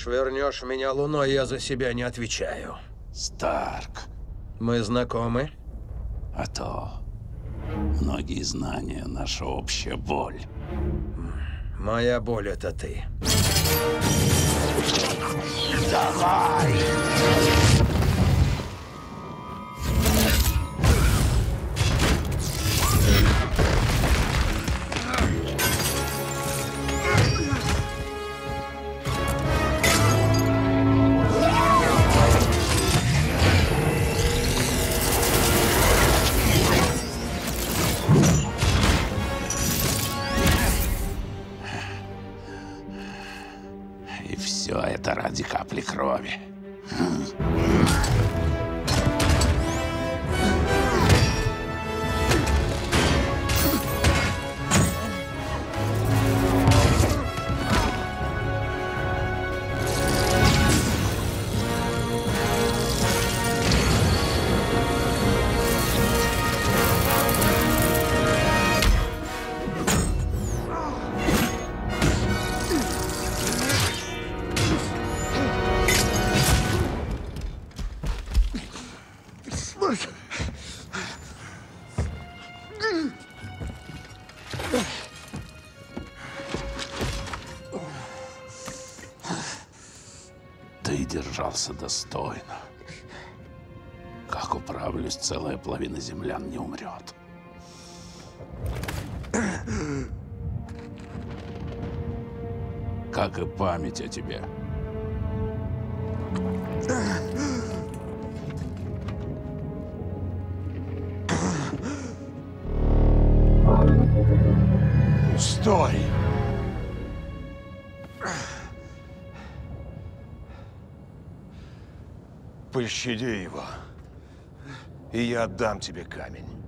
Швырнешь в меня луной, я за себя не отвечаю. Старк, Мы знакомы? а то многие знания — наша общая боль. Моя боль — это ты. Давай! И все это ради капли крови. Ты держался достойно. Как управлюсь, целая половина землян не умрет. Как и память о тебе. Стой! Пощади его, и я отдам тебе камень.